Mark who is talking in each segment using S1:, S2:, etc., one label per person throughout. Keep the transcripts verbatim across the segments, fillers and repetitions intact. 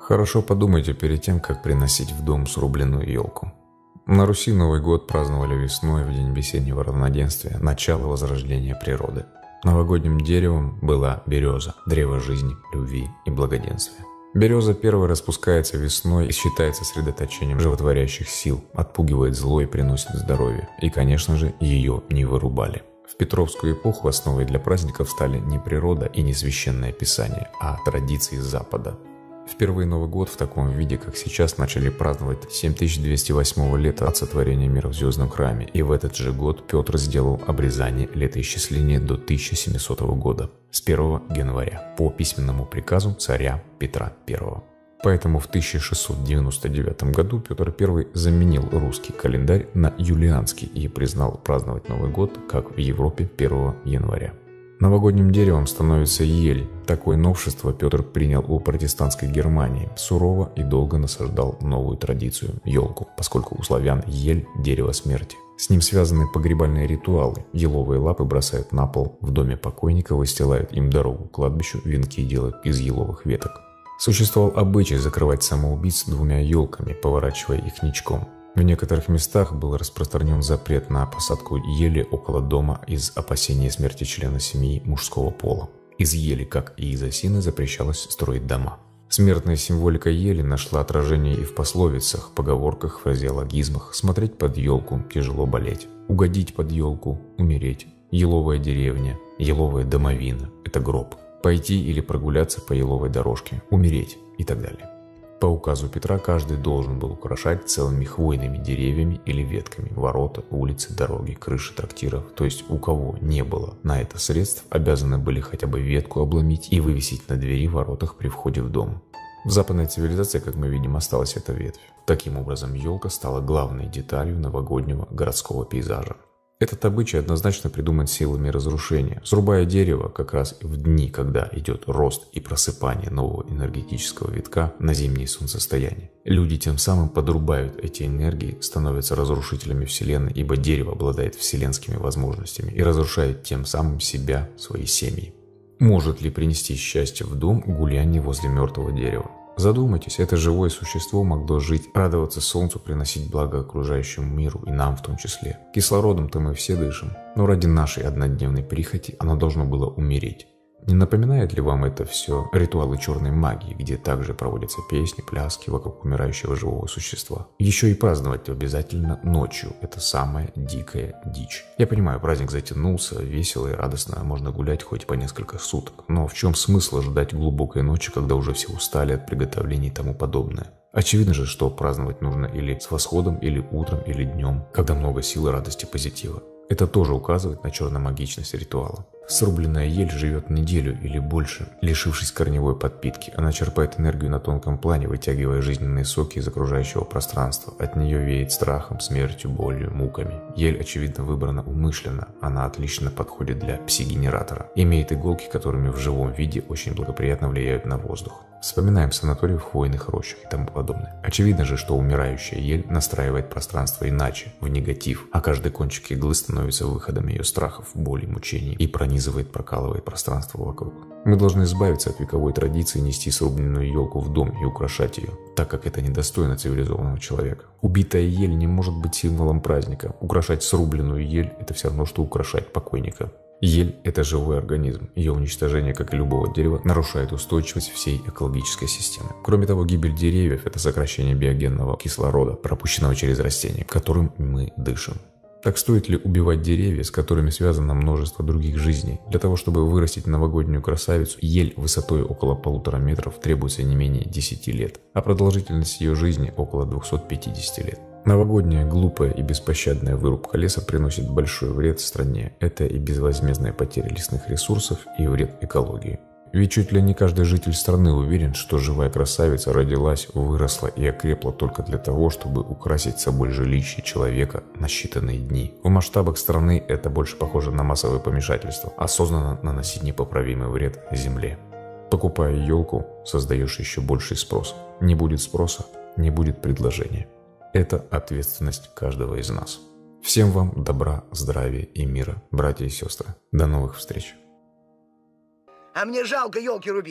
S1: Хорошо подумайте перед тем, как приносить в дом срубленную елку. На Руси Новый год праздновали весной, в день весеннего равноденствия, начало возрождения природы. Новогодним деревом была береза, древо жизни, любви и благоденствия. Береза первой распускается весной и считается средоточением животворящих сил, отпугивает зло и приносит здоровье. И, конечно же, ее не вырубали. В Петровскую эпоху основой для праздников стали не природа и не священное писание, а традиции Запада. Впервые Новый год в таком виде, как сейчас, начали праздновать семь тысяч двести восьмого лета от сотворения мира в Звездном храме, и в этот же год Петр сделал обрезание летоисчисления до тысяча семисотого года, с первого января, по письменному приказу царя Петра Первого. Поэтому в тысяча шестьсот девяносто девятом году Петр Первый заменил русский календарь на юлианский и признал праздновать Новый год, как в Европе, первого января. Новогодним деревом становится ель. Такое новшество Петр принял у протестантской Германии. Сурово и долго насаждал новую традицию – елку, поскольку у славян ель – дерево смерти. С ним связаны погребальные ритуалы. Еловые лапы бросают на пол, в доме покойника выстилают им дорогу к кладбищу, венки делают из еловых веток. Существовал обычай закрывать самоубийц двумя елками, поворачивая их ничком. В некоторых местах был распространен запрет на посадку ели около дома из опасения смерти члена семьи мужского пола. Из ели, как и из осины, запрещалось строить дома. Смертная символика ели нашла отражение и в пословицах, поговорках, фразеологизмах. Смотреть под елку – тяжело болеть. Угодить под елку – умереть. Еловая деревня, еловая домовина – это гроб. Пойти или прогуляться по еловой дорожке – умереть и так далее. По указу Петра каждый должен был украшать целыми хвойными деревьями или ветками ворота, улицы, дороги, крыши трактиров. То есть у кого не было на это средств, обязаны были хотя бы ветку обломить и вывесить на двери воротах при входе в дом. В западной цивилизации, как мы видим, осталась эта ветвь. Таким образом, елка стала главной деталью новогоднего городского пейзажа. Этот обычай однозначно придуман силами разрушения. Срубая дерево как раз в дни, когда идет рост и просыпание нового энергетического витка на зимнее солнцестояние. Люди тем самым подрубают эти энергии, становятся разрушителями Вселенной, ибо дерево обладает вселенскими возможностями и разрушает тем самым себя, свои семьи. Может ли принести счастье в дом гуляние возле мертвого дерева? Задумайтесь, это живое существо могло жить, радоваться солнцу, приносить благо окружающему миру и нам в том числе. Кислородом-то мы все дышим, но ради нашей однодневной прихоти оно должно было умереть. Не напоминает ли вам это все ритуалы черной магии, где также проводятся песни, пляски вокруг умирающего живого существа? Еще и праздновать обязательно ночью. Это самая дикая дичь. Я понимаю, праздник затянулся, весело и радостно, можно гулять хоть по несколько суток. Но в чем смысл ждать глубокой ночи, когда уже все устали от приготовлений и тому подобное? Очевидно же, что праздновать нужно или с восходом, или утром, или днем, когда много силы, радости, позитива. Это тоже указывает на черномагичность ритуала. Срубленная ель живет неделю или больше, лишившись корневой подпитки. Она черпает энергию на тонком плане, вытягивая жизненные соки из окружающего пространства. От нее веет страхом, смертью, болью, муками. Ель, очевидно, выбрана умышленно. Она отлично подходит для пси-генератора. Имеет иголки, которыми в живом виде очень благоприятно влияют на воздух. Вспоминаем санатории в хвойных рощах и тому подобное. Очевидно же, что умирающая ель настраивает пространство иначе, в негатив, а каждый кончик иглы становится выходом ее страхов, боли, мучений и пронизывает, прокалывает пространство вокруг. Мы должны избавиться от вековой традиции нести срубленную елку в дом и украшать ее, так как это недостойно цивилизованного человека. Убитая ель не может быть символом праздника. Украшать срубленную ель – это все равно, что украшать покойника. Ель – это живой организм. Ее уничтожение, как и любого дерева, нарушает устойчивость всей экологической системы. Кроме того, гибель деревьев – это сокращение биогенного кислорода, пропущенного через растения, которым мы дышим. Так стоит ли убивать деревья, с которыми связано множество других жизней? Для того, чтобы вырастить новогоднюю красавицу, ель высотой около полутора метров требуется не менее десяти лет, а продолжительность ее жизни около двухсот пятидесяти лет. Новогодняя, глупая и беспощадная вырубка леса приносит большой вред стране. Это и безвозмездная потеря лесных ресурсов, и вред экологии. Ведь чуть ли не каждый житель страны уверен, что живая красавица родилась, выросла и окрепла только для того, чтобы украсить собой жилище человека на считанные дни. В масштабах страны это больше похоже на массовое помешательство, осознанно наносить непоправимый вред земле. Покупая елку, создаешь еще больший спрос. Не будет спроса, не будет предложения. Это ответственность каждого из нас. Всем вам добра, здравия и мира, братья и сестры. До новых встреч.
S2: А мне жалко елки рубить.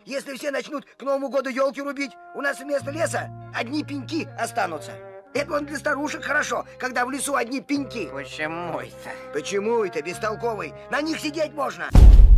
S2: Если все начнут к Новому году елки рубить, у нас вместо леса одни пеньки останутся. Это вон для старушек хорошо, когда в лесу одни пеньки.
S3: Почему это?
S2: Почему это, бестолковый? На них сидеть можно.